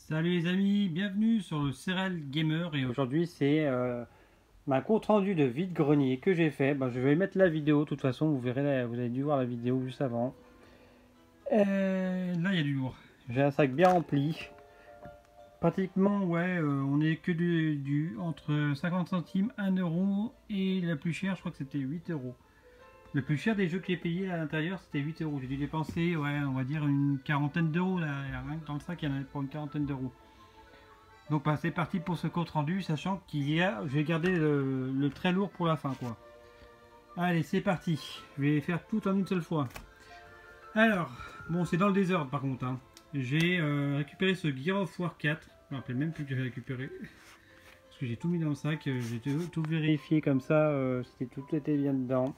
Salut les amis, bienvenue sur le Serial Gamer et aujourd'hui c'est ma compte rendu de vide-grenier que j'ai fait. Je vais mettre la vidéo, de toute façon vous verrez, vous avez dû voir la vidéo juste avant. Là il y a du lourd, j'ai un sac bien rempli. Pratiquement on est que entre 50 centimes, 1 euro et la plus chère je crois que c'était 8 euros. Le plus cher des jeux que j'ai payé à l'intérieur c'était 8 euros. J'ai dû dépenser on va dire une quarantaine d'euros là, rien que dans le sac il y en avait pour une quarantaine d'euros. Donc c'est parti pour ce compte rendu, sachant qu'il y a, je vais garder le très lourd pour la fin quoi. Allez c'est parti, je vais faire tout en une seule fois. Alors, bon c'est dans le désordre par contre. Hein. J'ai récupéré ce Gears of War 4, je me rappelle même plus que j'avais récupéré. Parce que j'ai tout mis dans le sac, j'ai tout vérifié comme ça, tout était bien dedans.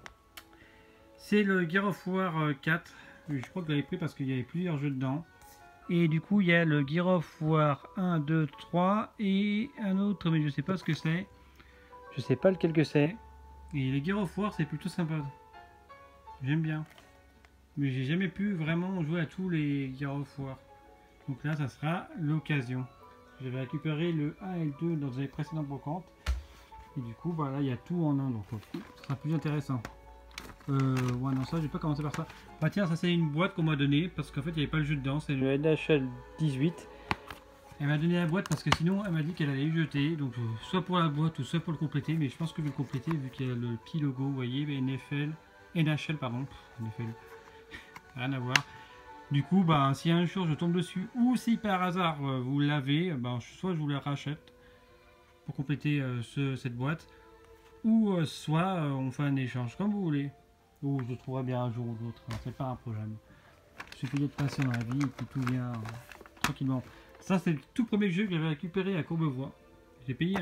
C'est le Gears of War 4, je crois que je l'avais pris parce qu'il y avait plusieurs jeux dedans. Et du coup, il y a le Gears of War 1, 2, 3 et un autre, mais je sais pas ce que c'est. Je sais pas lequel que c'est. Et les Gears of War, c'est plutôt sympa. J'aime bien. Mais j'ai jamais pu vraiment jouer à tous les Gears of War. Donc là, ça sera l'occasion. J'avais récupéré le 1 et le 2 dans les précédentes brocantes. Et du coup, là, il y a tout en un, donc ça sera plus intéressant. Ouais non ça j'ai pas commencé par ça. Bah tiens ça c'est une boîte qu'on m'a donné parce qu'en fait il n'y avait pas le jeu dedans, c'est le NHL 18. Elle m'a donné la boîte parce que sinon elle m'a dit qu'elle allait le jeter, donc soit pour la boîte ou soit pour le compléter, mais je pense que je vais le compléter vu qu'il y a le petit logo, vous voyez, NHL pardon, NFL, rien à voir. Du coup si un jour je tombe dessus ou si par hasard vous l'avez, soit je vous la rachète pour compléter cette boîte, ou soit on fait un échange comme vous voulez. Ou je le trouverai bien un jour ou l'autre, hein, c'est pas un problème. Il suffit d'être patient dans la vie et puis tout vient tranquillement. Ça c'est le tout premier jeu que j'avais récupéré à Courbevoie. J'ai payé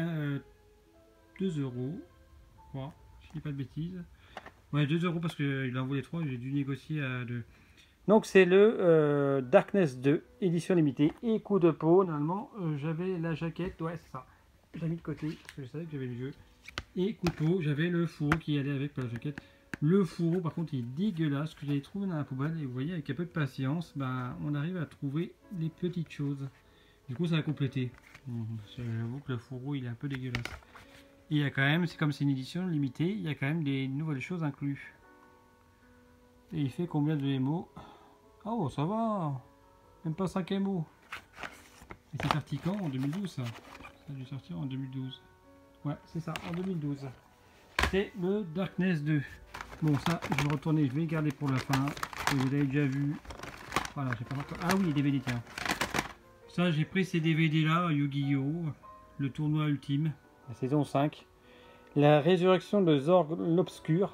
2 euros, je crois, je dis pas de bêtises. Ouais 2 euros parce qu'il en voulait 3, j'ai dû négocier à 2. Donc c'est le Darkness 2, édition limitée et coup de peau. Normalement j'avais la jaquette, ouais c'est ça. Je l'ai mis de côté parce que je savais que j'avais le jeu. Et coup de peau, j'avais le fourreau qui allait avec la jaquette. Le fourreau par contre il est dégueulasse, que j'avais trouvé dans la poubelle, et vous voyez avec un peu de patience on arrive à trouver les petites choses. Du coup ça a complété. J'avoue que le fourreau il est un peu dégueulasse. Et il y a quand même, c'est comme c'est une édition limitée, il y a quand même des nouvelles choses incluses. Et il fait combien de MO? Oh ça va, même pas 5 MO. Et c'est sorti quand? En 2012 ça. Ça a dû sortir en 2012. Ouais c'est ça, en 2012. C'est le Darkness 2. Bon ça je vais retourner, je vais le garder pour la fin. Vous avez déjà vu. Voilà, j'ai pas encore. Ah oui, les DVD tiens. Ça j'ai pris ces DVD là, Yu-Gi-Oh! Le tournoi ultime, la saison 5. La résurrection de Zorg l'Obscur.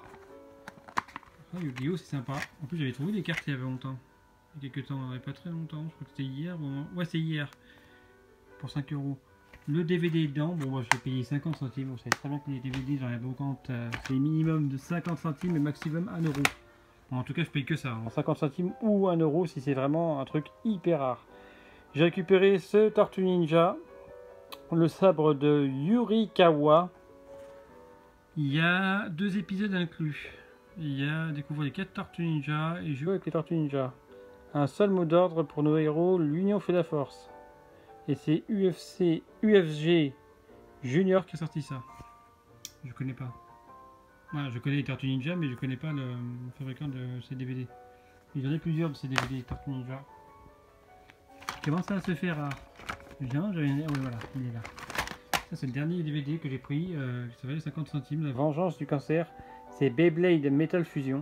Ah, Yu-Gi-Oh! C'est sympa. En plus j'avais trouvé des cartes il y avait longtemps. Il y a quelques temps, il n'y avait pas très longtemps, je crois que c'était hier. Bon, ouais c'est hier. Pour 5 euros. Le DVD dedans, bon je l'ai payé 50 centimes, vous savez très bien que les DVD dans la brocante c'est minimum de 50 centimes et maximum 1 euro. Bon, en tout cas je paye que ça, en 50 centimes ou 1 euro si c'est vraiment un truc hyper rare. J'ai récupéré ce Tortue Ninja, le sabre de Yurikawa. Il y a 2 épisodes inclus. Il y a découvrir les 4 Tortues Ninja et jouer avec les Tortues Ninja. Un seul mot d'ordre pour nos héros, l'union fait la force. Et c'est UFG Junior qui a sorti ça. Je connais pas. Voilà, je connais les Tortues Ninja, mais je connais pas le fabricant de ces DVD. Il y en a plusieurs de ces DVD Tortues Ninja. Comment ça se fait rare? Bien, j'avais. Oui, voilà, il est là. Ça, c'est le dernier DVD que j'ai pris. Ça valait 50 centimes. La vengeance du cancer. C'est Beyblade Metal Fusion.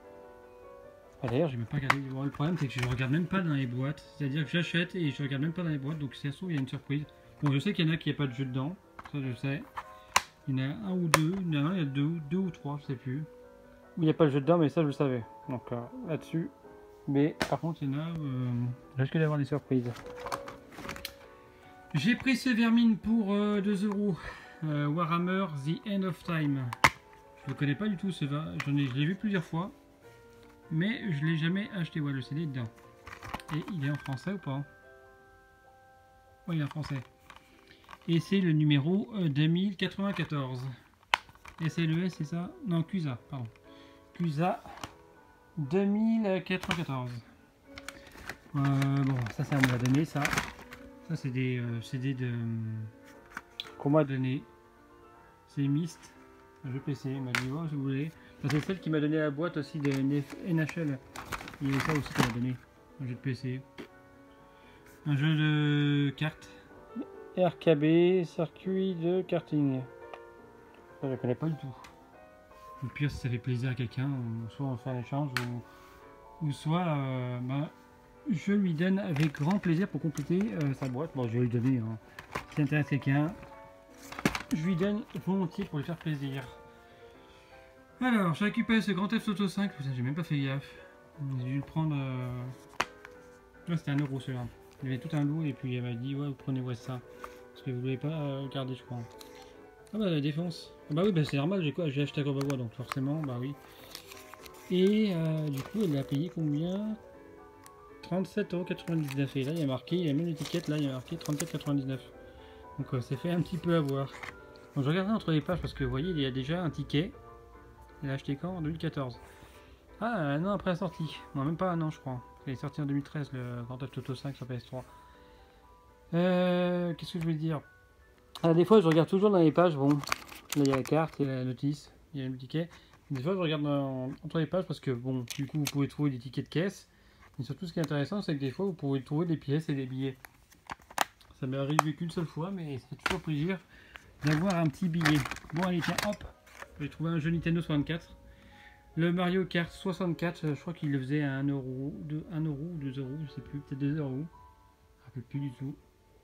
Ah, d'ailleurs, j'ai même pas regardé. Bon, le problème, c'est que je regarde même pas dans les boîtes. C'est-à-dire que j'achète et je regarde même pas dans les boîtes. Donc, si ça se trouve, il y a une surprise. Bon, je sais qu'il y en a qui n'ont pas de jeu dedans. Ça, je sais. Il y en a un ou deux. Il y en a un, il y a deux ou trois, je sais plus. Où il n'y a pas de jeu dedans, mais ça, je le savais. Donc, là-dessus. Mais par contre, il y en a. Je risque d'avoir des surprises. J'ai pris ce vermine pour 2 euros. Warhammer The End of Time. Je ne le connais pas du tout, je l'ai vu plusieurs fois. Mais je ne l'ai jamais acheté. Ouais, le CD est dedans. Et il est en français ou pas? Oui, il est en français. Et c'est le numéro 2094. SLES, c'est ça? Non, CUSA, pardon. CUSA 2094. Bon, ça me l'a donné, ça. Ça c'est des CD de qu'on m'a donné. C'est Myst, un jeu PC. Il m'a dit oh, si vous voulez. C'est celle qui m'a donné la boîte aussi de NHL. Il y avait ça aussi qu'on m'a donné. Un jeu de PC. Un jeu de cartes. RKB, circuit de karting. Ça, je ne connais pas du tout. Le pire, si ça fait plaisir à quelqu'un, soit on fait un échange, ou soit je lui donne avec grand plaisir pour compléter sa boîte. Bon, je vais lui donner. Hein. Si ça intéresse quelqu'un, je lui donne volontiers pour lui faire plaisir. Alors, j'ai récupéré ce Grand Theft Auto 5. Putain, j'ai même pas fait gaffe. J'ai dû le prendre. Ouais, c'était 1 euro celui-là. Il y avait tout un lot et puis elle m'a dit ouais, vous prenez ouais, ça. Parce que vous ne voulez pas garder, je crois. Ah bah la défense. Ah bah oui, bah c'est normal, j'ai acheté à Courbevoie donc forcément, bah oui. Et du coup, elle a payé combien? 37,99 €. Et là, il y a marqué, il y a même l'étiquette, là, il y a marqué 34,99 €. Donc c'est fait un petit peu avoir. Donc je regardais entre les pages parce que vous voyez, il y a déjà un ticket. Elle a acheté quand? En 2014. Ah, un an après la sortie. Non, même pas un an, je crois. Il est sorti en 2013, le Grand Theft Auto 5 sur PS3. Qu'est-ce que je voulais dire? Alors, des fois, je regarde toujours dans les pages. Bon, là, il y a la carte, il y a la notice, il y a le ticket. Des fois, je regarde entre les pages parce que, bon, du coup, vous pouvez trouver des tickets de caisse. Et surtout, ce qui est intéressant, c'est que des fois, vous pouvez trouver des pièces et des billets. Ça m'est arrivé qu'une seule fois, mais ça fait toujours plaisir d'avoir un petit billet. Bon, allez, tiens, hop, j'ai trouvé un jeu Nintendo 64. Le Mario Kart 64, je crois qu'il le faisait à 1 €, 1 € ou 2 €, je sais plus, peut-être 2 €. Je ne me rappelle plus du tout.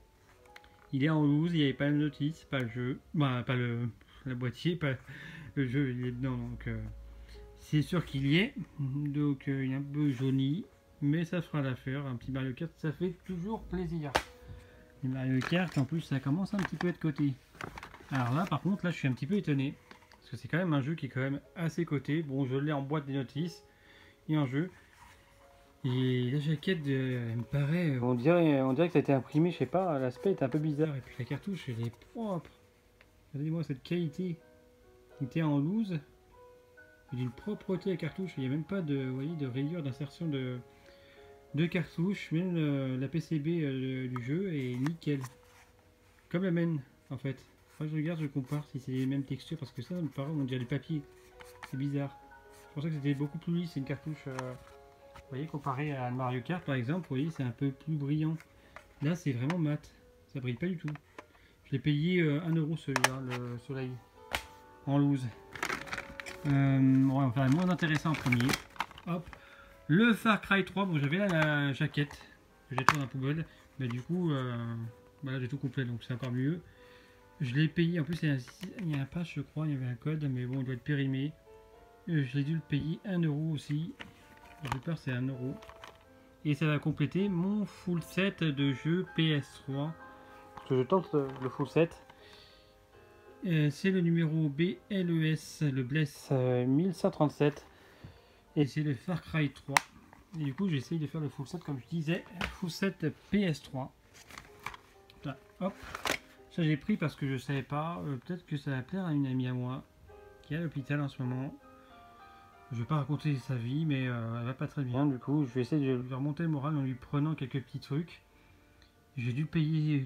Il est en loose, il n'y avait pas la notice, pas le jeu, bah, pas la boîtier, pas le jeu, il est dedans, donc c'est sûr qu'il y est. Donc il est un peu jauni, mais ça fera l'affaire. Un petit Mario Kart, ça fait toujours plaisir. Les Mario Kart, en plus, ça commence un petit peu à être coté. Alors là, par contre, là, je suis un petit peu étonné. Parce que c'est quand même un jeu qui est quand même assez coté. Bon, je l'ai en boîte des notices et en jeu. Et la jaquette, elle me paraît, on dirait que ça a été imprimé, je sais pas, l'aspect est un peu bizarre. Et puis la cartouche, elle est propre. Regardez-moi cette qualité. Il était en loose. Il y a une propreté à cartouche. Il n'y a même pas de, vous voyez, de rayures d'insertion de cartouche. Même la PCB du jeu est nickel. Comme la mienne, en fait. Enfin, je regarde, je compare si c'est les mêmes textures. Parce que ça me paraît, on dirait du papier. C'est bizarre. Je pensais que c'était beaucoup plus lisse. C'est une cartouche... vous voyez, comparé à Mario Kart par exemple, vous voyez, c'est un peu plus brillant. Là, c'est vraiment mat. Ça brille pas du tout. Je l'ai payé 1 € celui-là, le soleil. En loose. Ouais, on va faire le moins intéressant en premier. Hop. Le Far Cry 3. Bon, j'avais là la jaquette. Que j'ai trouvé dans la poubelle. Mais du coup, bah là, j'ai tout complet. Donc, c'est encore mieux. Je l'ai payé. En plus, il y a un patch, je crois. Il y avait un code. Mais bon, il doit être périmé. Je l'ai dû le payer 1 € aussi. J'ai peur c'est 1 €. Et ça va compléter mon full set de jeux PS3. Parce que je tente le full set. C'est le numéro BLES, le Bless 1137. Et c'est le Far Cry 3. Et du coup j'essaye de faire le full set comme je disais. Full set PS3. Là, hop. Ça j'ai pris parce que je savais pas. Peut-être que ça va plaire à une amie à moi. Qui est à l'hôpital en ce moment. Je vais pas raconter sa vie, mais elle va pas très bien. Du coup, je vais essayer de lui remonter le moral en lui prenant quelques petits trucs. J'ai dû payer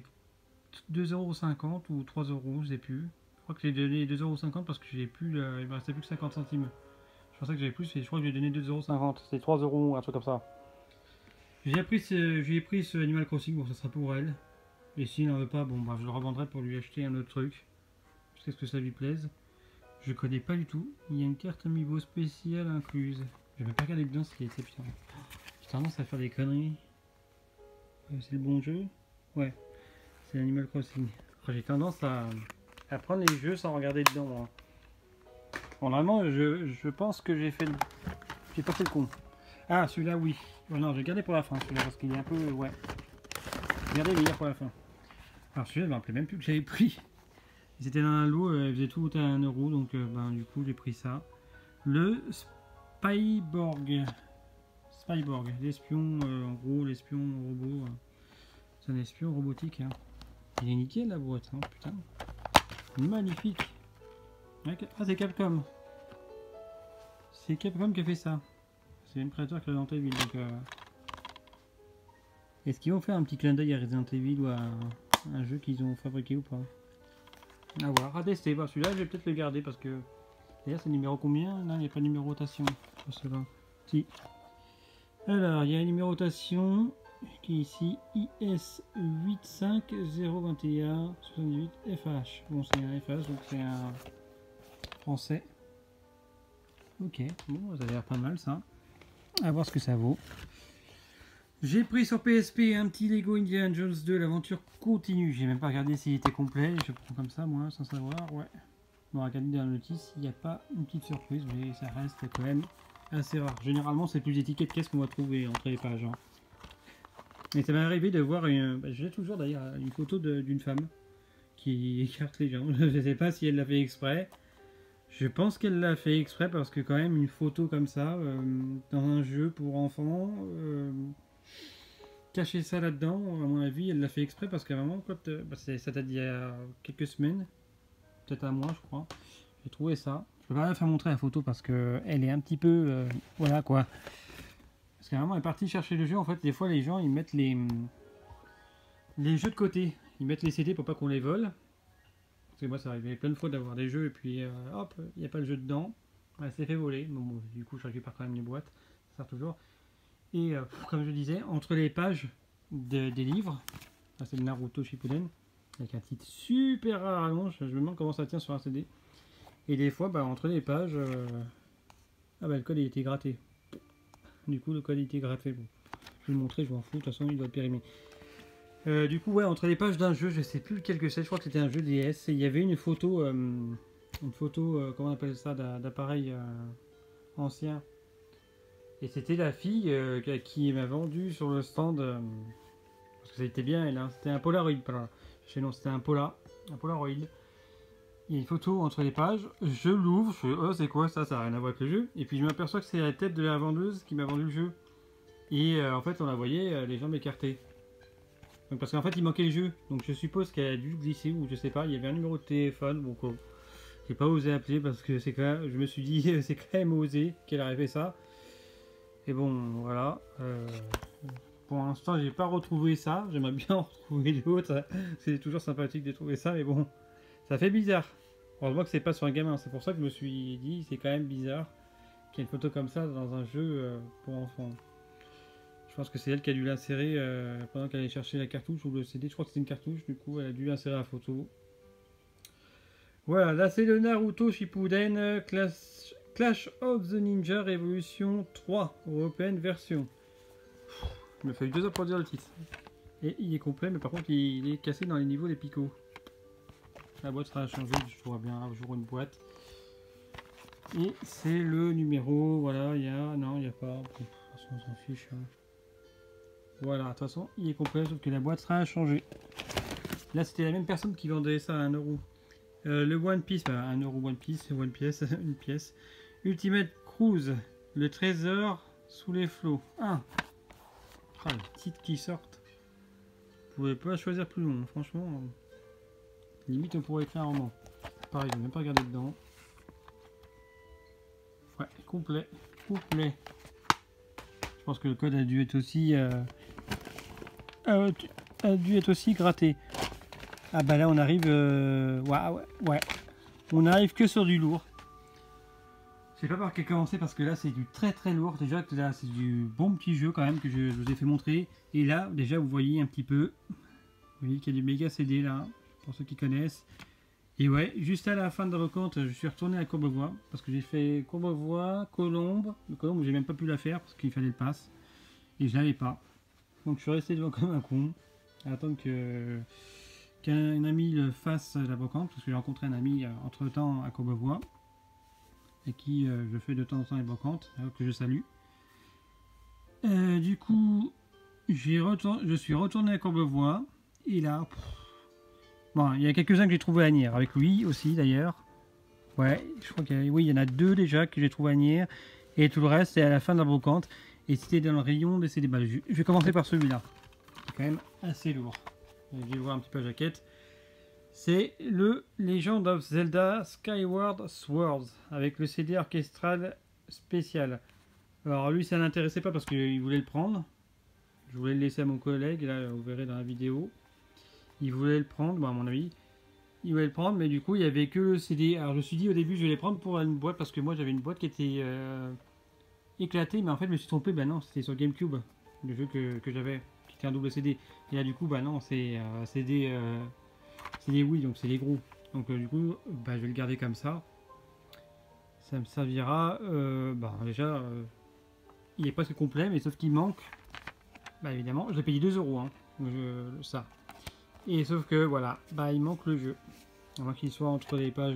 2,50 € ou 3 €, je sais plus. Je crois que j'ai donné 2,50 € parce que j'ai plus, il me restait plus que 50 centimes. Je pensais que j'avais plus, et je crois que j'ai donné 2,50 €. C'est 3 €, un truc comme ça. J'ai pris ce Animal Crossing, bon, ça sera pour elle. Et s'il n'en veut pas, bon, bah, je le revendrai pour lui acheter un autre truc. Jusqu'à ce que ça lui plaise. Je connais pas du tout. Il y a une carte amiibo spéciale incluse. Je vais même pas regarder dedans ce qui était, putain. J'ai tendance à faire des conneries. C'est le bon jeu? Ouais. C'est Animal Crossing. J'ai tendance à prendre les jeux sans regarder dedans. Moi. Bon, normalement, je pense que j'ai pas fait le con. Ah, celui-là, oui. Oh, non, je vais garder pour la fin, celui-là, parce qu'il est un peu... Ouais. Regardez, il est pour la fin. Alors, celui-là, je me rappelais même plus que j'avais pris. C'était dans un lot, elle faisait tout à 1 €, donc ben, du coup j'ai pris ça. Le Spyborg. L'espion, en gros, l'espion robot. C'est un espion robotique. Hein. Il est nickel la boîte, hein, putain. Magnifique. Ah, c'est Capcom. C'est Capcom qui a fait ça. C'est le même créateur que Resident Evil, donc... Est-ce qu'ils vont faire un petit clin d'œil à Resident Evil ou à un jeu qu'ils ont fabriqué ou pas? À voir, à tester. Bah, celui-là, je vais peut-être le garder parce que... D'ailleurs, c'est numéro combien? Là, il n'y a pas de numérotation. Cela. Si. Alors, il y a une numérotation qui est ici. IS8502178FH. Bon, c'est un FH, donc c'est un français. Ok, bon, ça a l'air pas mal ça. À voir ce que ça vaut. J'ai pris sur PSP un petit Lego Indiana Jones 2, l'aventure continue. J'ai même pas regardé s'il était complet. Je prends comme ça, moi, sans savoir. Ouais. Bon, regardez dans la notice, il n'y a pas une petite surprise, mais ça reste quand même assez rare. Généralement, c'est plus d'étiquettes qu'est-ce qu'on va trouver entre les pages. Hein. Mais ça m'est arrivé de voir une. Bah, j'ai toujours d'ailleurs une photo d'une femme qui écarte les gens. Je ne sais pas si elle l'a fait exprès. Je pense qu'elle l'a fait exprès parce que, quand même, une photo comme ça, dans un jeu pour enfants. Cacher ça là-dedans, à mon avis, elle l'a fait exprès parce qu'à un moment, quand, bah ça date d'il y a quelques semaines, peut-être un mois, je crois, j'ai trouvé ça. Je peux pas la faire montrer la photo parce que elle est un petit peu, voilà quoi. Parce qu'à un moment, elle est partie chercher le jeu. En fait, des fois, les gens ils mettent les jeux de côté, ils mettent les CD pour pas qu'on les vole. Parce que moi, ça arrivait plein de fois d'avoir des jeux et puis hop, il n'y a pas le jeu dedans. Elle s'est fait voler. Bon, du coup, je récupère quand même les boîtes, ça sert toujours. Et comme je disais, entre les pages des livres, c'est le Naruto Shippuden, avec un titre super rare à rallonge, je me demande comment ça tient sur un CD. Et des fois, bah, entre les pages, ah bah le code il était gratté. Du coup, le code il était gratté. Bon, je vais le montrer, je m'en fous, de toute façon il doit être périmé. Du coup, ouais, entre les pages d'un jeu, je sais plus lequel que c'est, je crois que c'était un jeu DS, et il y avait une photo, comment on appelle ça, d'appareil ancien. Et c'était la fille qui m'a vendu sur le stand, parce que ça était bien, elle, hein, c'était un Polaroid, pardon. Chez nous c'était un Polaroid. Il y a une photo entre les pages, je l'ouvre, je fais oh c'est quoi ça, ça n'a rien à voir avec le jeu. Et puis je m'aperçois que c'est la tête de la vendeuse qui m'a vendu le jeu. Et en fait on la voyait, les jambes écartées. Donc parce qu'en fait il manquait le jeu, donc je suppose qu'elle a dû glisser ou je sais pas, il y avait un numéro de téléphone, donc j'ai pas osé appeler parce que c'est quand même, je me suis dit c'est quand même osé qu'elle aurait fait ça. Et bon, voilà. Pour l'instant, j'ai pas retrouvé ça. J'aimerais bien en retrouver d'autres. C'est toujours sympathique de trouver ça, mais bon, ça fait bizarre. Heureusement que c'est pas sur un gamin. C'est pour ça que je me suis dit, c'est quand même bizarre qu'il y ait une photo comme ça dans un jeu pour enfants. Je pense que c'est elle qui a dû l'insérer pendant qu'elle allait chercher la cartouche ou le CD. Je crois que c'était une cartouche, du coup, elle a dû insérer la photo. Voilà, là c'est le Naruto Shippuden Clash of the Ninja Revolution 3, européenne version. Il m'a fallu 2 heures pour dire le titre. Et il est complet, mais par contre il est cassé dans les niveaux des picots. La boîte sera changée, je vois bien, un jour une boîte. Et c'est le numéro, voilà, il y a... Non, il n'y a pas... De toute façon, on s'en fiche. Hein. Voilà, de toute façon, il est complet, sauf que la boîte sera changée. Là, c'était la même personne qui vendait ça à 1 €. Le One Piece, bah, 1 € One Piece, une pièce. Ultimate Cruise, le trésor sous les flots. Ah, les titres qui sortent. Vous pouvez pas choisir plus long, franchement. Limite, on pourrait écrire un roman. Pareil, je vais même pas regarder dedans. Ouais, complet. Je pense que le code a dû être aussi gratté. Ah bah là on arrive ouais. On arrive que sur du lourd. Je sais pas par quel commencer parce que là c'est du très très lourd. Déjà que là c'est du bon petit jeu quand même que je vous ai fait montrer. Et là déjà vous voyez un petit peu. Vous voyez qu'il y a du méga CD là, pour ceux qui connaissent. Et ouais, juste à la fin de la recompte, je suis retourné à Courbevoie. Parce que j'ai fait Courbevoie, Colombe. Le Colombe j'ai même pas pu la faire parce qu'il fallait le pass. Et je l'avais pas. Donc je suis resté devant comme un con. À attendre qu'un ami le fasse la brocante, parce que j'ai rencontré un ami entre temps à Courbevoie et qui je fais de temps en temps les brocantes, que je salue. Du coup, je suis retourné à Courbevoie et là, bon, il y a quelques-uns que j'ai trouvé à Nières, avec lui aussi d'ailleurs. Ouais, je crois qu'il y en a 2 déjà que j'ai trouvé à Nières et tout le reste c'est à la fin de la brocante et c'était dans le rayon des CD. Je vais commencer par celui-là, c'est quand même assez lourd. Je vais voir un petit peu la jaquette. C'est le Legend of Zelda Skyward Sword avec le CD orchestral spécial. Alors lui ça l'intéressait pas parce qu'il voulait le prendre. Je voulais le laisser à mon collègue, là vous verrez dans la vidéo. Il voulait le prendre, bon, à mon avis. Il voulait le prendre, mais du coup il n'y avait que le CD. Alors je me suis dit au début je vais les prendre pour une boîte parce que moi j'avais une boîte qui était éclatée, mais en fait je me suis trompé, bah non, c'était sur GameCube, le jeu que j'avais, qui était un double CD. Et là du coup, bah non, c'est CD Wii, donc c'est les gros. Donc du coup, bah, je vais le garder comme ça. Ça me servira, bah déjà, il est presque complet, mais sauf qu'il manque, bah évidemment, je l'ai payé 2 euros, hein, ça. Et sauf que voilà, bah il manque le jeu. À moins qu'il soit entre les pages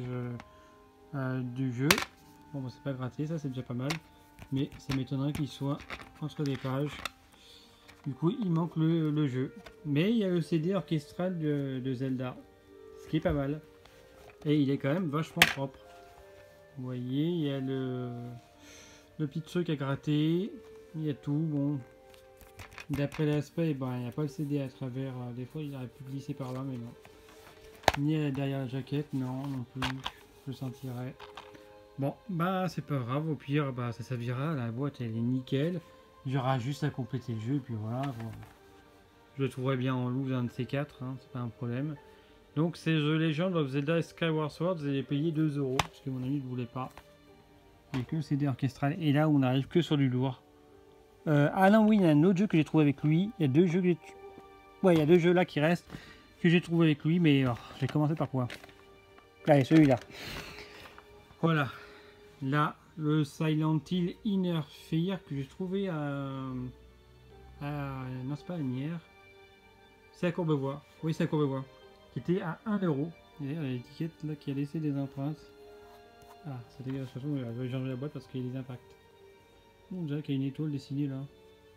du jeu. Bon, bah, c'est pas gratté, ça c'est déjà pas mal. Mais ça m'étonnerait qu'il soit entre les pages. Du coup, il manque le jeu. Mais il y a le CD orchestral de Zelda. Ce qui est pas mal. Et il est quand même vachement propre. Vous voyez, il y a le petit truc à gratter. Il y a tout. Bon. D'après l'aspect, ben, il n'y a pas le CD à travers. Des fois, il aurait pu glisser par là, mais non. Ni derrière la jaquette, non plus. Je le sentirais. Bon, bah c'est pas grave. Au pire, bah ça servira. La boîte, elle est nickel. J'aurai juste à compléter le jeu. Et puis voilà. Bon. Je le trouverai bien en loose, un de ces quatre. Hein, c'est pas un problème. Donc, c'est The Legend of Zelda Skyward Sword. Vous allez payer 2 euros. Parce que mon ami ne voulait pas. Il n'y a que le CD orchestral. Et là, on n'arrive que sur du lourd. Ah non, oui, il y a un autre jeu que j'ai trouvé avec lui. Il y a deux jeux que j'ai... Ouais, il y a deux jeux là qui restent. Que j'ai trouvé avec lui. Mais j'ai commencé par quoi? Allez, celui-là. Voilà. Là, le Silent Hill Inner Fear que j'ai trouvé à... Non, c'est pas à Nières. C'est à Courbevoie. Oui, c'est à Courbevoie. Qui était à 1 euro. D'ailleurs, l'étiquette là qui a laissé des empreintes. Ah, ça dégage. De toute façon, je vais changer la boîte parce qu'il y a des impacts. On dirait qu'il y a une étoile dessinée là.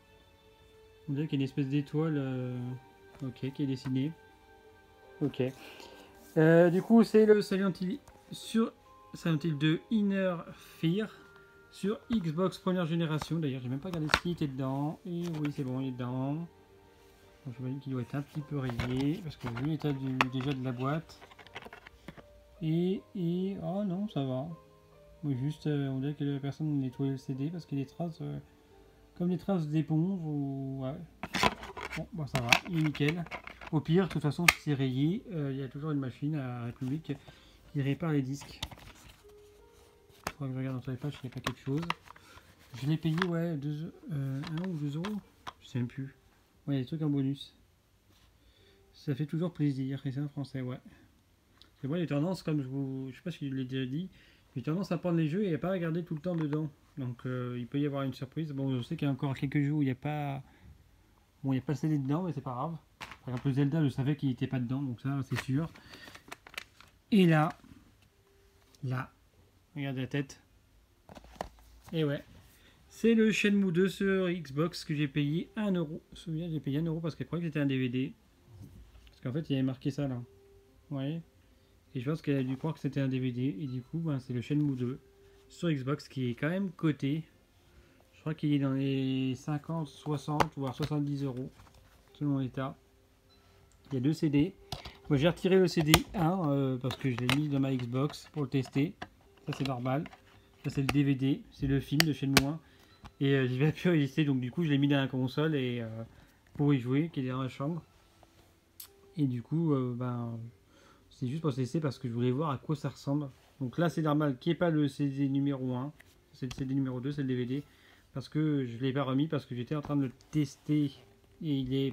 On dirait qu'il y a une espèce d'étoile. Ok, qui est dessinée. Ok. Du coup, c'est le Silent Hill sur Silent Hill 2 Inner Fear sur Xbox première génération. D'ailleurs, j'ai même pas regardé s'il était dedans. Et oui, c'est bon, il est dedans. Donc, je me dis qu'il doit être un petit peu rayé parce que vu l'état déjà de la boîte. Et oh non, ça va. Oui, juste, on dirait que la personne a nettoyé le CD parce qu'il y a des traces, comme des traces d'éponge ou ouais. Bon, bah ça va, il est nickel. Au pire, de toute façon, si c'est rayé, il y a toujours une machine à République qui répare les disques. Il faudra que je regarde entre les pages s'il n'y a pas quelque chose. Je l'ai payé, ouais, 1 ou 2 euros. Je sais même plus. Ouais, il y a des trucs en bonus. Ça fait toujours plaisir, et c'est en français, ouais. Et moi, j'ai tendance, comme je sais pas si je l'ai déjà dit, j'ai tendance à prendre les jeux et à pas regarder tout le temps dedans. Donc, il peut y avoir une surprise. Bon, je sais qu'il y a encore quelques jeux où il n'y a pas... Bon, il n'y a pas le CD dedans, mais c'est pas grave. Par exemple, le Zelda, je savais qu'il n'était pas dedans, donc ça, c'est sûr. Et là, regardez la tête. Et ouais, c'est le Shenmue 2 sur Xbox que j'ai payé 1 euro. Souviens, j'ai payé 1 euro parce qu'elle croyait que c'était un DVD. Parce qu'en fait, il y avait marqué ça là. Vous voyez ? Et je pense qu'elle a dû croire que c'était un DVD. Et du coup, ben, c'est le Shenmue 2 sur Xbox qui est quand même coté. Je crois qu'il est dans les 50, 60, voire 70 euros. Selon l'état. Il y a deux CD. Moi j'ai retiré le CD 1 parce que je l'ai mis dans ma Xbox pour le tester. Ça c'est normal. Ça c'est le DVD. C'est le film de Shenmue 1. Et j'y vais plus résister. Donc du coup je l'ai mis dans la console et pour y jouer, qui est dans la chambre. Et du coup, ben... c'est juste pour tester parce que je voulais voir à quoi ça ressemble. Donc là, c'est normal qu'il n'y ait pas le CD numéro 1. C'est le CD numéro 2, c'est le DVD. Parce que je ne l'ai pas remis parce que j'étais en train de le tester. Et il est...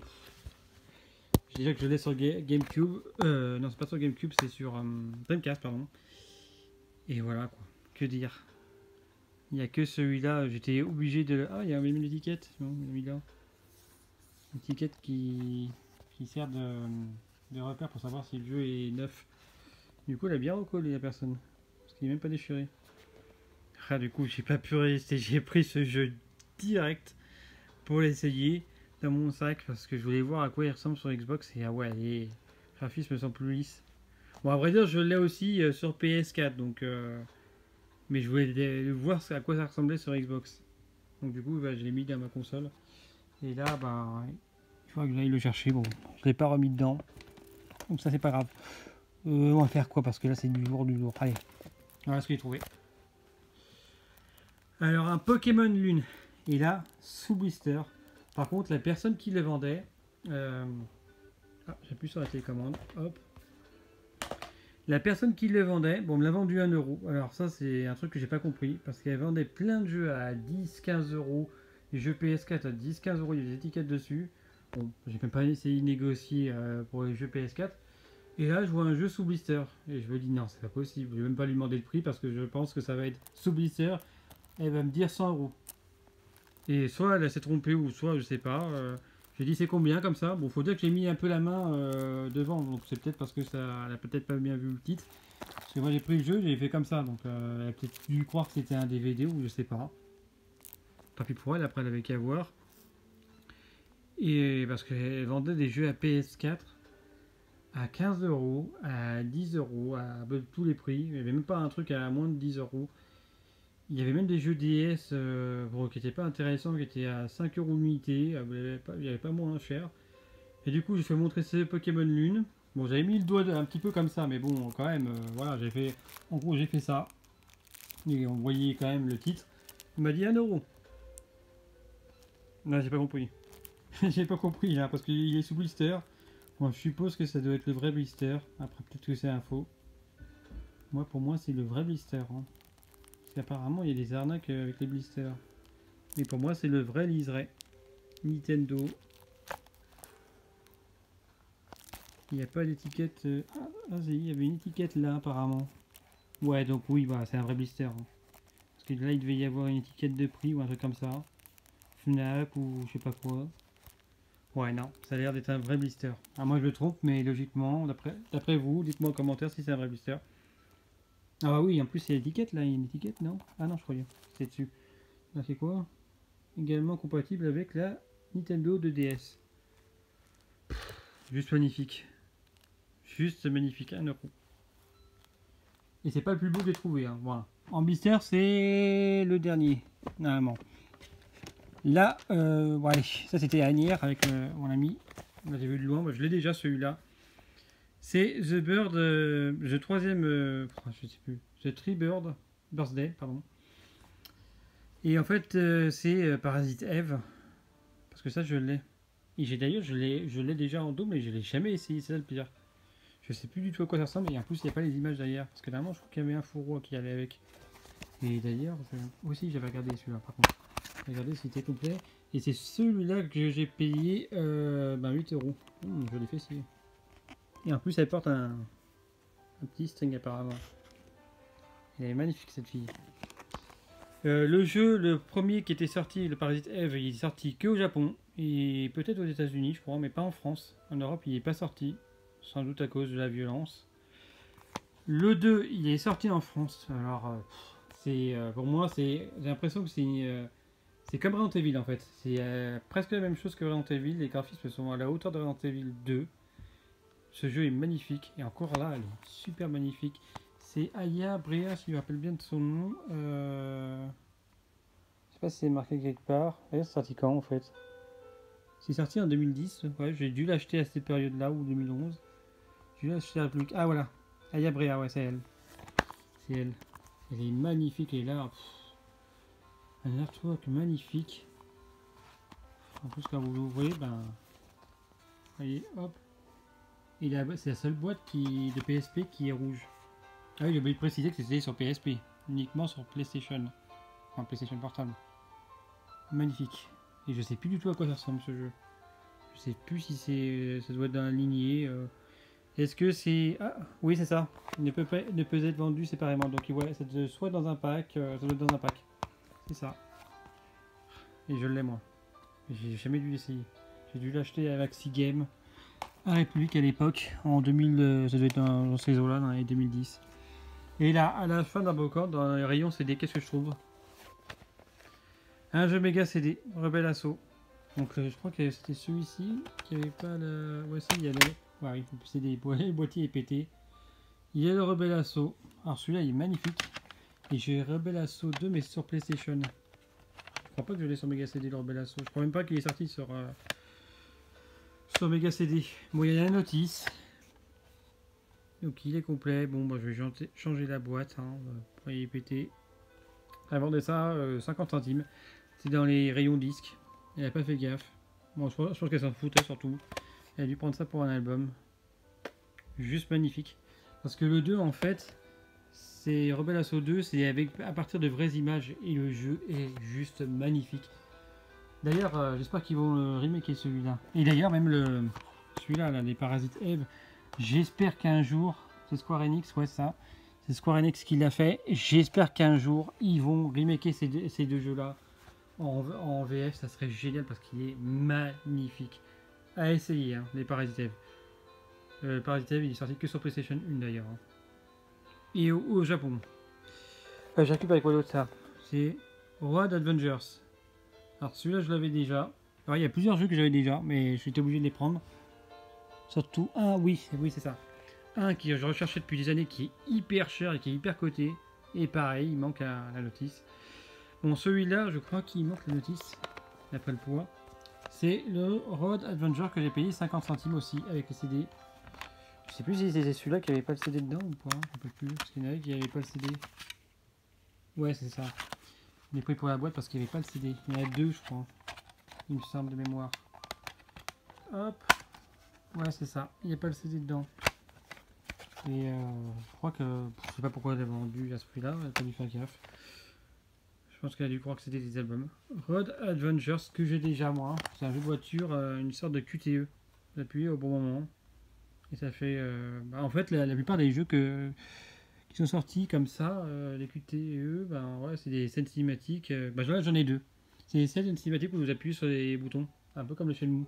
Déjà que je l'ai sur GameCube. Non, c'est pas sur GameCube, c'est sur Dreamcast, pardon. Et voilà, quoi. Que dire. Il n'y a que celui-là. J'étais obligé de... Ah, il y a même l'étiquette. Non, il a mis là. L'étiquette qui sert de repère pour savoir si le jeu est neuf. Du coup, elle a bien recollé la personne. Parce qu'il n'est même pas déchiré. Ah, du coup, j'ai pas pu résister. J'ai pris ce jeu direct pour l'essayer dans mon sac parce que je voulais voir à quoi il ressemble sur Xbox. Et ah ouais, les graphismes sont plus lisses. Bon, à vrai dire, je l'ai aussi sur PS4. Donc, mais je voulais voir à quoi ça ressemblait sur Xbox. Donc, du coup, bah, je l'ai mis dans ma console. Et là, bah, il faudra que j'aille le chercher. Bon, je l'ai pas remis dedans. Donc, ça, c'est pas grave. On va faire quoi? Parce que là, c'est du lourd, du lourd. Allez, voilà ce que j'ai trouvé. Alors, un Pokémon Lune. Et là, sous blister. Par contre, la personne qui le vendait... j'appuie sur la télécommande. Hop. La personne qui le vendait, bon, me l'a vendu 1 euro. Alors ça, c'est un truc que j'ai pas compris. Parce qu'elle vendait plein de jeux à 10-15 euros. Les jeux PS4 à 10-15 euros, il y a des étiquettes dessus. Bon, j'ai même pas essayé de négocier pour les jeux PS4. Et là, je vois un jeu sous blister. Et je me dis, non, c'est pas possible. Je vais même pas lui demander le prix parce que je pense que ça va être sous blister. Elle va me dire 100 euros. Et soit elle s'est trompée ou soit je sais pas. J'ai dit c'est combien comme ça. Bon, faut dire que j'ai mis un peu la main devant. Donc c'est peut-être parce que ça, elle a peut-être pas bien vu le titre. Parce que moi j'ai pris le jeu, j'ai fait comme ça. Donc elle a peut-être dû croire que c'était un DVD ou je sais pas. Tant pis pour elle, après elle avait qu'à voir. Et parce qu'elle vendait des jeux à PS4 à 15 euros, à 10 euros, à tous les prix. Il n'y avait même pas un truc à moins de 10 euros. Il y avait même des jeux DS qui n'étaient pas intéressants, qui étaient à 5 euros l'unité. Il n'y avait pas moins cher. Et du coup, j'ai fait montrer ces Pokémon Lune. Bon, j'avais mis le doigt un petit peu comme ça, mais bon, quand même, voilà, j'ai fait. En gros, j'ai fait ça. Et on voyait quand même le titre. Il m'a dit 1 euro. Non, j'ai pas compris. J'ai pas compris là, parce qu'il est sous blister. Bon, je suppose que ça doit être le vrai blister. Après, peut-être que c'est un faux. Moi, pour moi, c'est le vrai blister. Hein. Parce qu'apparemment, il y a des arnaques avec les blisters. Mais pour moi, c'est le vrai liseré. Nintendo. Il n'y a pas d'étiquette. Si, il y avait une étiquette là, apparemment. Ouais, donc oui, bah, c'est un vrai blister. Hein. Parce que là, il devait y avoir une étiquette de prix ou un truc comme ça. Fnac ou je sais pas quoi. Ouais, non, ça a l'air d'être un vrai blister. Ah, moi je me trompe, mais logiquement, d'après vous, dites-moi en commentaire si c'est un vrai blister. Ah bah oui, en plus il y a l'étiquette là, il y a une étiquette, non? Ah non, je croyais, c'est dessus. Là c'est quoi? Également compatible avec la Nintendo 2DS. Juste magnifique. Juste magnifique, 1 euro. Et c'est pas le plus beau que j'ai trouvé, hein. Voilà. En blister, c'est le dernier, normalement. Là, ouais, ça c'était hier avec mon ami. Là j'ai vu de loin, moi je l'ai déjà celui-là. C'est The Bird, le troisième, je sais plus, The Tree Bird, Birthday, pardon. Et en fait, c'est Parasite Eve, parce que ça je l'ai. Et j'ai d'ailleurs, je l'ai déjà en double, mais je l'ai jamais essayé, c'est ça le pire. Je sais plus du tout à quoi ça ressemble, et en plus il n'y a pas les images derrière, parce que normalement je crois qu'il y avait un fourreau qui allait avec. Et d'ailleurs, aussi j'avais regardé celui-là par contre. Regardez si c'était complet. Et c'est celui-là que j'ai payé 8 euros. Je l'ai fait essayer. Et en plus, elle porte un petit string apparemment. Elle est magnifique cette fille. Le jeu, le premier qui était sorti, le Parasite Eve, il est sorti que au Japon. Et peut-être aux États-Unis, je crois, mais pas en France. En Europe, il n'est pas sorti. Sans doute à cause de la violence. Le 2, il est sorti en France. Alors, pour moi, j'ai l'impression que c'est comme Resident Evil en fait. C'est presque la même chose que Resident Evil. Les graphismes sont à la hauteur de Resident Evil 2. Ce jeu est magnifique. Et encore là, elle est super magnifique. C'est Aya Brea, si je me rappelle bien de son nom. Je sais pas si c'est marqué quelque part. D'ailleurs, c'est sorti quand en fait? C'est sorti en 2010. Ouais, j'ai dû l'acheter à cette période-là ou 2011. J'ai dû l'acheter à plus. Ah voilà. Aya Brea, ouais, c'est elle. C'est elle. Elle est magnifique. Et là, un artwork magnifique. En plus, quand vous l'ouvrez, ben, voyez, hop. Et là, c'est la seule boîte de PSP qui est rouge. Ah oui, j'ai oublié de préciser que c'était sur PSP, uniquement sur PlayStation. Enfin, PlayStation Portable. Magnifique. Et je sais plus du tout à quoi ça ressemble ce jeu. Je sais plus si ça doit être dans la lignée. Est-ce que c'est... Ah, oui, c'est ça. Il ne peut être vendu séparément. Donc, ouais, ça doit soit dans un pack, ça doit être dans un pack. C'est ça. Et je l'ai, moi. J'ai jamais dû l'essayer. J'ai dû l'acheter à Maxi Game à République à l'époque, en 2000, ça doit être dans ces eaux-là, dans les 2010. Et là, à la fin d'un bocan, dans les rayons CD, qu'est-ce que je trouve? Un jeu méga CD, Rebelle Assaut. Donc je crois que c'était celui-ci qui avait pas le... Ouais, si, il y a le... Ouais, il faut pousser des le boîtier est pété. Il y a le Rebelle Assaut. Alors celui-là, il est magnifique. Et j'ai Rebelle Assaut 2, mais sur PlayStation. Je crois pas que je l'ai sur Mega CD, le Rebelle Assaut. Je crois même pas qu'il est sorti sur Mega CD. Bon, il y a la notice. Donc il est complet. Bon, bah, je vais changer la boîte. Hein. Il est pété. Elle vendait ça 50 centimes. C'est dans les rayons disques. Elle n'a pas fait gaffe. Bon, je pense qu'elle s'en foutait surtout. Elle a dû prendre ça pour un album. Juste magnifique. Parce que le 2, en fait, c'est Rebel Assault 2, c'est à partir de vraies images. Et le jeu est juste magnifique. D'ailleurs, j'espère qu'ils vont le remaker celui-là. Et d'ailleurs, même celui-là, là, les Parasites Eve, j'espère qu'un jour, c'est Square Enix, ouais, ça. C'est Square Enix qui l'a fait. J'espère qu'un jour, ils vont remaker ces deux jeux-là en VF. Ça serait génial parce qu'il est magnifique. À essayer, hein, les Parasite Eve. Parasite Eve, il est sorti que sur PlayStation 1 d'ailleurs. Hein. Et au Japon. J'ai récupéré quoi d'autre ça? C'est Road Adventures. Alors celui-là, je l'avais déjà. Alors il y a plusieurs jeux que j'avais déjà, mais j'étais obligé de les prendre. Surtout un, oui, c'est ça. Un que je recherchais depuis des années, qui est hyper cher et qui est hyper coté. Et pareil, il manque la notice. Bon, celui-là, je crois qu'il manque la notice, d'après le poids. C'est le Road Adventure que j'ai payé 50 centimes aussi, avec le CD. Je sais plus si c'était celui-là qui avait pas le CD dedans ou pas, je ne sais plus, parce qu'il y en avait qui n'avaient pas le CD. Ouais, c'est ça. Je l'ai pris pour la boîte parce qu'il n'y avait pas le CD. Il y en a deux, je crois. Il me semble de mémoire. Hop. Ouais, c'est ça. Il n'y a pas le CD dedans. Et je crois que... Je sais pas pourquoi elle a vendu à ce prix-là. Elle n'a pas dû faire gaffe. Je pense qu'elle a dû croire que c'était des albums. Road Adventures, que j'ai déjà moi. C'est un jeu de voiture, une sorte de QTE. Vous appuyez au bon moment. Et ça fait... en fait, la plupart des jeux qui sont sortis comme ça, les QTE, ouais, c'est des scènes cinématiques. Là, j'en ai deux. C'est des scènes cinématiques où vous appuyez sur les boutons. Un peu comme le Shenmue.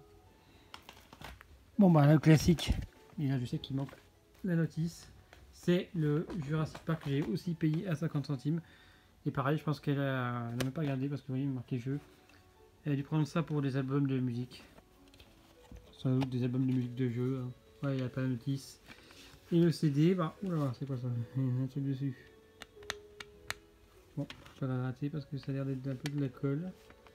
Bon, le classique. Et là, je sais qu'il manque la notice. C'est le Jurassic Park que j'ai aussi payé à 50 centimes. Et pareil, je pense qu'elle n'a même pas regardé parce que vous voyez, il marqué jeu. Elle a dû prendre ça pour des albums de musique. Sans doute des albums de musique de jeu. Hein. Ouais, il n'y a pas de notice. Et le CD, oula, c'est quoi ça? Il y a un truc dessus. Bon, je vais la rater parce que ça a l'air d'être un peu de la colle.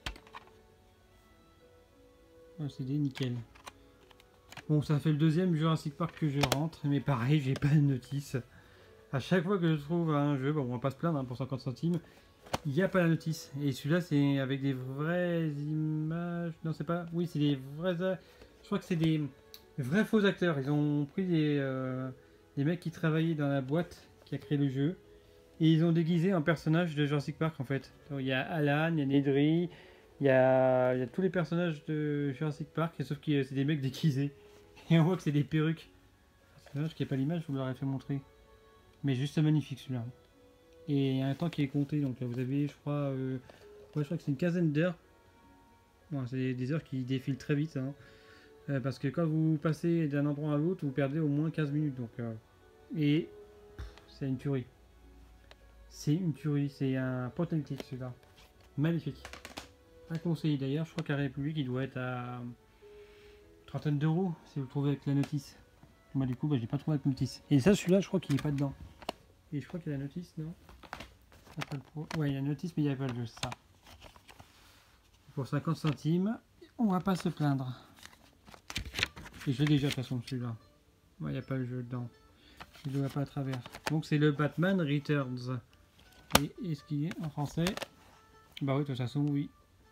Le CD, nickel. Bon, ça fait le deuxième Jurassic Park que je rentre, mais pareil, j'ai pas de notice. À chaque fois que je trouve un jeu, on va pas se plaindre hein, pour 50 centimes, il n'y a pas la notice. Et celui-là, c'est avec des vraies images. Non, c'est pas. Oui, c'est des vrais. Je crois que c'est des vrais faux acteurs. Ils ont pris des mecs qui travaillaient dans la boîte qui a créé le jeu. Et ils ont déguisé un personnage de Jurassic Park en fait. Donc, il y a Alan, il y a Nedry, il y a tous les personnages de Jurassic Park, sauf que c'est des mecs déguisés. Et on voit que c'est des perruques. C'est dommage qu'il n'y ait pas l'image, je vous l'aurais fait montrer. Mais juste magnifique celui-là. Et il y a un temps qui est compté, donc là vous avez, je crois que c'est une quinzaine d'heures. Bon, c'est des heures qui défilent très vite. Hein. Parce que quand vous passez d'un endroit à l'autre, vous perdez au moins 15 minutes. Donc, et c'est une tuerie. C'est une tuerie, c'est un point and click celui-là. Magnifique. À conseiller d'ailleurs, je crois qu'à République il doit être à trentaine d'euros si vous le trouvez avec la notice. Moi du coup j'ai pas trouvé avec notice. Et ça celui-là je crois qu'il est pas dedans. Et je crois qu'il y a la notice, non? Ouais, il y a la notice mais il n'y a pas le jeu, c'est ça. Pour 50 centimes, on va pas se plaindre. Et je l'ai déjà de toute façon celui-là. Ouais, il n'y a pas le jeu dedans. Je ne le vois pas à travers. Donc c'est le Batman Returns. Et est-ce qu'il est en français? Bah oui, de toute façon, oui.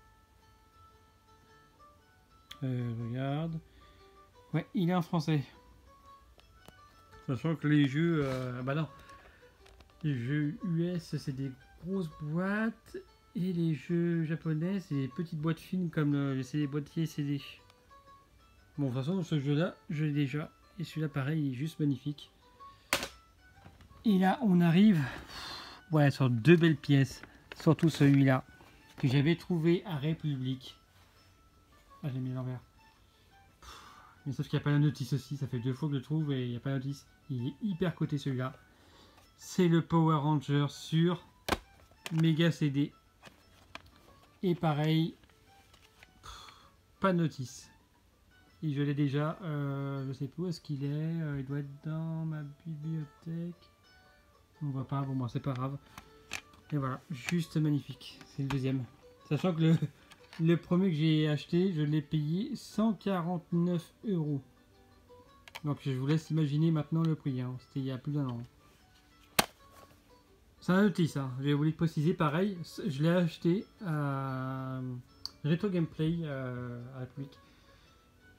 Regarde. Ouais, il est en français. Sachant que les jeux... non. Les jeux US, c'est des grosses boîtes. Et les jeux japonais, c'est des petites boîtes fines comme les boîtiers CD. Bon, de toute façon, ce jeu-là, je l'ai déjà. Et celui-là, pareil, il est juste magnifique. Et là, on arrive... Ouais, sur deux belles pièces. Surtout celui-là, que j'avais trouvé à République. Ah, j'ai mis à l'envers. Mais sauf qu'il n'y a pas la notice aussi. Ça fait 2 fois que je le trouve et il n'y a pas la notice. Il est hyper coté celui-là. C'est le Power Ranger sur Mega CD. Et pareil, pas de notice. Et je l'ai déjà. Je sais plus où est-ce qu'il est. Il doit être dans ma bibliothèque. On voit pas. Bon, c'est pas grave. Et voilà, juste magnifique. C'est le deuxième. Sachant que le premier que j'ai acheté, je l'ai payé 149 €. Donc je vous laisse imaginer maintenant le prix. Hein. C'était il y a plus d'un an. C'est un notice. Hein. J'ai voulu préciser pareil. Je l'ai acheté à Retro Gameplay à République.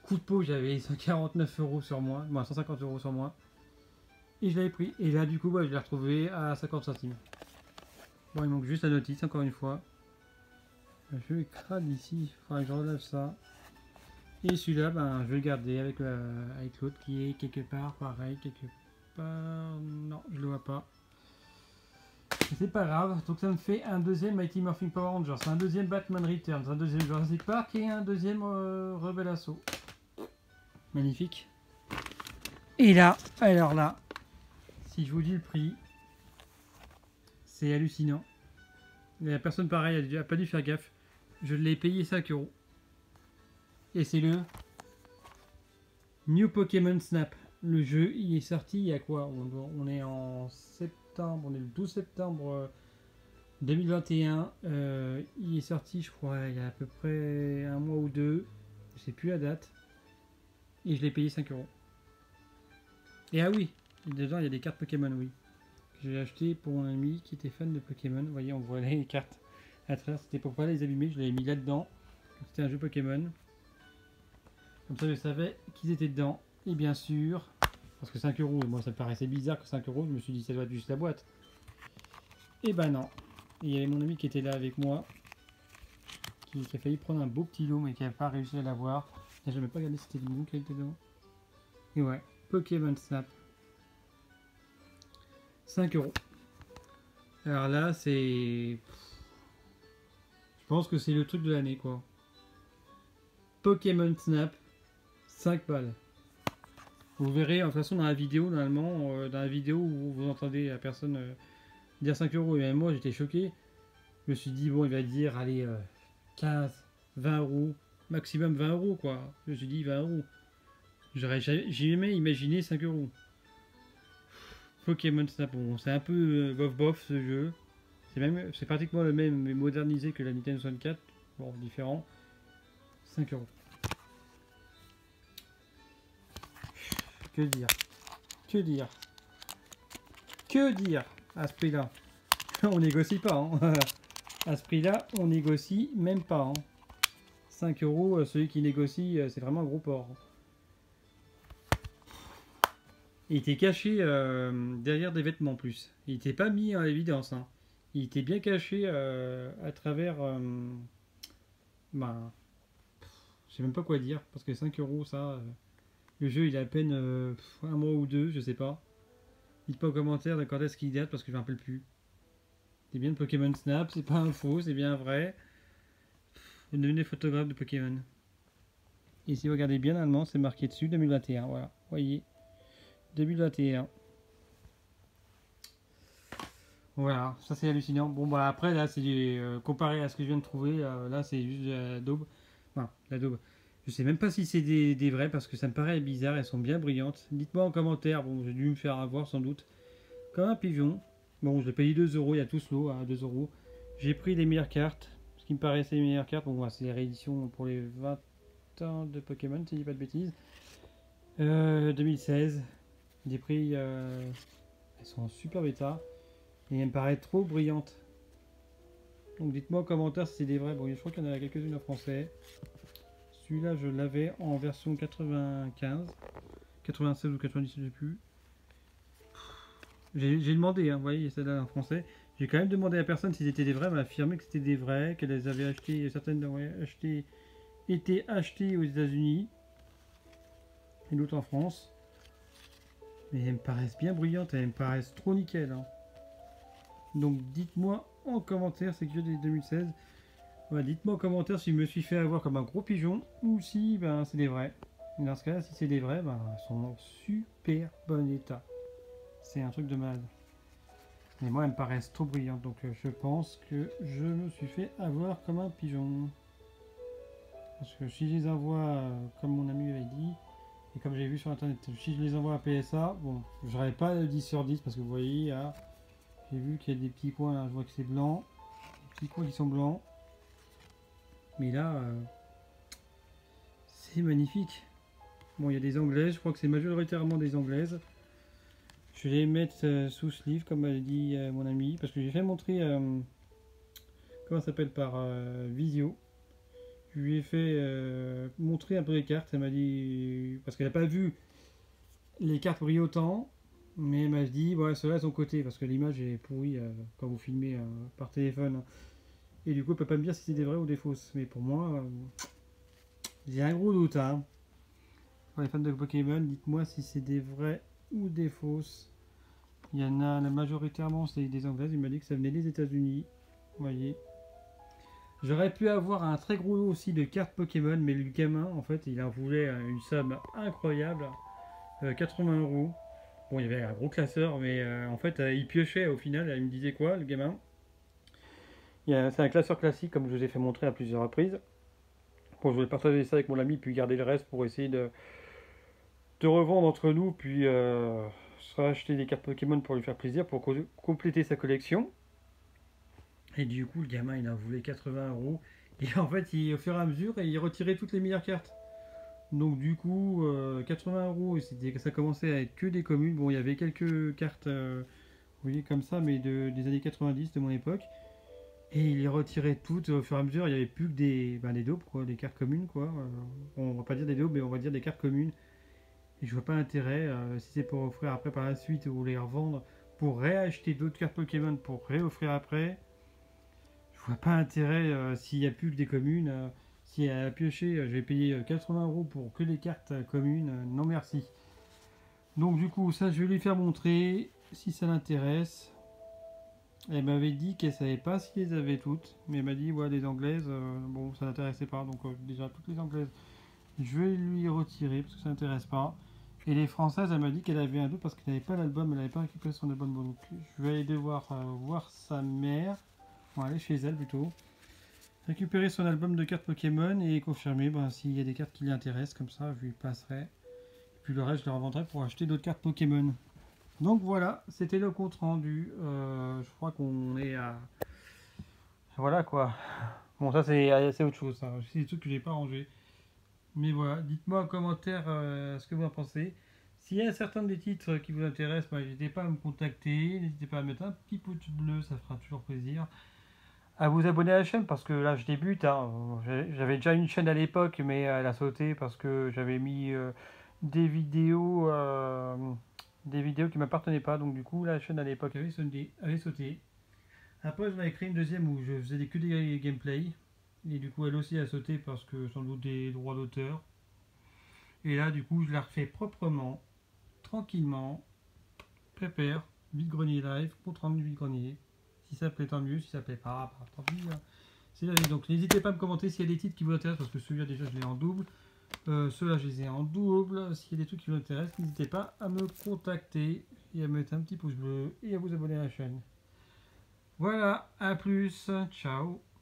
coup de peau, j'avais 149 € sur moi, moins 150 € sur moi. Et je l'avais pris. Et là, du coup, bah, je l'ai retrouvé à 50 centimes. Bon, il manque juste la notice, encore une fois. Je vais crade ici, il faudra que je relève ça. Et celui-là, ben, je vais le garder avec l'autre qui est quelque part, pareil, quelque part... Non, je le vois pas. C'est pas grave, donc ça me fait un deuxième Mighty Morphin Power Rangers, un deuxième Batman Returns, un deuxième Jurassic Park et un deuxième Rebel Assault. Magnifique. Et là, alors là, si je vous dis le prix, c'est hallucinant. La personne pareil, elle a pas dû faire gaffe. Je l'ai payé 5 €. Et c'est le New Pokémon Snap. Le jeu, il est sorti il y a quoi? On est en septembre, on est le 12 septembre 2021. Il est sorti, je crois, il y a à peu près un mois ou deux. Je sais plus la date. Et je l'ai payé 5 €. Et ah oui, dedans il y a des cartes Pokémon, oui. Que j'ai acheté pour mon ami qui était fan de Pokémon. Vous voyez, on voit les cartes à travers. C'était pour pas les abîmer, je l'avais mis là-dedans. C'était un jeu Pokémon. Comme ça, je savais qu'ils étaient dedans. Et bien sûr, parce que 5 €, moi ça me paraissait bizarre que 5 €, je me suis dit ça doit être juste la boîte. Et ben non. Et il y avait mon ami qui était là avec moi, qui a failli prendre un beau petit lot, mais qui n'a pas réussi à l'avoir. Et je n'ai même pas regardé si c'était le bon qui était dedans. Et ouais, Pokémon Snap. 5 €. Alors là, c'est... Je pense que c'est le truc de l'année, quoi. Pokémon Snap, 5 balles. Vous verrez, de toute façon, dans la vidéo, normalement, dans la vidéo où vous entendez la personne dire 5 €, et même moi, j'étais choqué. Je me suis dit, bon, il va dire, allez, 15, 20 €, maximum 20 €, quoi. Je me suis dit, 20 €. J'aurais jamais imaginé 5 €. Pokémon Snap, bon, c'est un peu bof ce jeu. C'est pratiquement le même, mais modernisé que la Nintendo 64. Bon, différent. 5 €. Que dire? Que dire? Que dire à ce prix-là? On négocie pas, hein. À ce prix-là, on négocie même pas, hein. 5 €, celui qui négocie, c'est vraiment un gros porc. Il était caché derrière des vêtements en plus. Il n'était pas mis en évidence, hein. Il était bien caché à travers... ben, je sais même pas quoi dire, parce que 5 € ça... le jeu il a à peine un mois ou deux, je sais pas. Dites-moi en commentaire de quand est-ce qu'il date, parce que je me rappelle plus. C'est bien le Pokémon Snap, c'est pas un faux, c'est bien vrai. Devenez photographe de Pokémon. Et si vous regardez bien allemand, c'est marqué dessus 2021, voilà. Voyez, 2021. Voilà, ça c'est hallucinant. Bon bah après là c'est comparé à ce que je viens de trouver, là c'est juste la daube. Enfin, la daube. Je sais même pas si c'est des vrais parce que ça me paraît bizarre, elles sont bien brillantes. Dites-moi en commentaire, bon j'ai dû me faire avoir sans doute. Comme un pigeon. Bon je l'ai payé 2 €, il y a tout ce lot à 2 €. J'ai pris les meilleures cartes, ce qui me paraissait les meilleures cartes. Bon c'est les rééditions pour les 20 ans de Pokémon si je dis pas de bêtises. 2016. J'ai pris... elles sont en super bêta. Et elle me paraît trop brillante. Donc dites-moi en commentaire si c'est des vrais. Bon, je crois qu'il y en a quelques-unes en français. Celui-là, je l'avais en version 95, 96 ou 97, je sais plus. J'ai demandé, hein, vous voyez, celle-là en français. J'ai quand même demandé à la personne s'ils étaient des vrais. Elle m'a affirmé que c'était des vrais, qu'elle les avait achetés. Certaines étaient achetées aux États-Unis et d'autres en France. Mais elles me paraissent bien brillantes, elles me paraissent trop nickel, hein. Donc dites-moi en commentaire, c'est que des 2016. Ouais, dites-moi en commentaire si je me suis fait avoir comme un gros pigeon ou si ben, c'est des vrais. Et dans ce cas-là, si c'est des vrais, ben, elles sont en super bon état. C'est un truc de malade. Mais moi, elles me paraissent trop brillantes, donc je pense que je me suis fait avoir comme un pigeon. Parce que si je les envoie, comme mon ami avait dit, et comme j'ai vu sur internet, si je les envoie à PSA, bon, j'aurais pas le 10 sur 10 parce que vous voyez, là, j'ai vu qu'il y a des petits coins là, je vois que c'est blanc, des petits coins qui sont blancs. Mais là, c'est magnifique. Bon, il y a des anglaises, je crois que c'est majoritairement des anglaises. Je vais les mettre sous sleeve, comme a dit mon ami, parce que j'ai fait montrer, comment ça s'appelle, par visio. Je lui ai fait montrer un peu les cartes. Elle m'a dit, parce qu'elle n'a pas vu les cartes briller autant, mais elle m'a dit, ouais, cela à son côté, parce que l'image est pourrie quand vous filmez par téléphone. Et du coup, elle peut pas me dire si c'est des vraies ou des fausses. Mais pour moi, j'ai un gros doute. Hein. Pour les fans de Pokémon, dites-moi si c'est des vraies ou des fausses. Il y en a, la majoritairement, c'est des anglaises. Il m'a dit que ça venait des États-Unis. Vous voyez. J'aurais pu avoir un très gros lot aussi de cartes Pokémon, mais le gamin, en fait, il en voulait une somme incroyable. 80 euros. Bon, il y avait un gros classeur, mais en fait, il piochait au final. Il me disait quoi, le gamin? C'est un classeur classique, comme je vous ai fait montrer à plusieurs reprises. Bon, je voulais partager ça avec mon ami, puis garder le reste pour essayer de revendre entre nous, puis se racheter des cartes Pokémon pour lui faire plaisir, pour compléter sa collection. Et du coup, le gamin, il en voulait 80 euros. Et en fait, au fur et à mesure, il retirait toutes les meilleures cartes. Donc du coup, 80 euros, ça commençait à être que des communes. Bon, il y avait quelques cartes, vous voyez, comme ça, mais des années 90, de mon époque. Et il les retirait toutes au fur et à mesure. Il n'y avait plus que des daubes, quoi, des cartes communes, quoi. On va pas dire des daubes, mais on va dire des cartes communes. Et je vois pas l'intérêt, si c'est pour offrir après par la suite ou les revendre, pour réacheter d'autres cartes Pokémon pour réoffrir après. Je vois pas intérêt s'il n'y a plus que des communes. Si à piocher, je vais payer 80 euros pour que des cartes communes. Non merci. Donc du coup, ça je vais lui faire montrer si ça l'intéresse. Elle m'avait dit qu'elle savait pas si les avait toutes, mais elle m'a dit ouais les anglaises, bon ça l'intéressait pas, donc déjà toutes les anglaises, je vais lui retirer parce que ça l'intéresse pas. Et les françaises, elle m'a dit qu'elle avait un doute parce qu'elle n'avait pas l'album, elle n'avait pas récupéré son album, donc je vais aller devoir voir sa mère, on va aller chez elle plutôt, récupérer son album de cartes Pokémon et confirmer s'il y a des cartes qui l'intéressent, comme ça je lui passerai, puis le reste je le revendrai pour acheter d'autres cartes Pokémon. Donc voilà, c'était le compte rendu. Je crois qu'on est à... Voilà quoi. Bon ça c'est autre chose, ça. C'est des trucs que j'ai pas rangé. Mais voilà, dites-moi en commentaire ce que vous en pensez. S'il y a certains des titres qui vous intéressent, n'hésitez pas à me contacter. N'hésitez pas à mettre un petit pouce bleu, ça fera toujours plaisir. À vous abonner à la chaîne parce que là je débute. Hein. J'avais déjà une chaîne à l'époque, mais elle a sauté parce que j'avais mis des vidéos... des vidéos qui ne m'appartenaient pas, donc du coup la chaîne à l'époque avait sauté. Après j'en avais créé une deuxième où je faisais que des gameplays, et du coup elle aussi a sauté parce que sans doute des droits d'auteur. Et là du coup je la refais proprement, tranquillement, pépère, vide-grenier live, compte rendu vide-grenier. Si ça plaît tant mieux, si ça plaît pas, tant pis. C'est la vie. Donc n'hésitez pas à me commenter s'il y a des titres qui vous intéressent, parce que celui-là déjà je l'ai en double. Ceux-là, je les ai en double. S'il y a des trucs qui vous intéressent, n'hésitez pas à me contacter et à mettre un petit pouce bleu et à vous abonner à la chaîne. Voilà, à plus, ciao.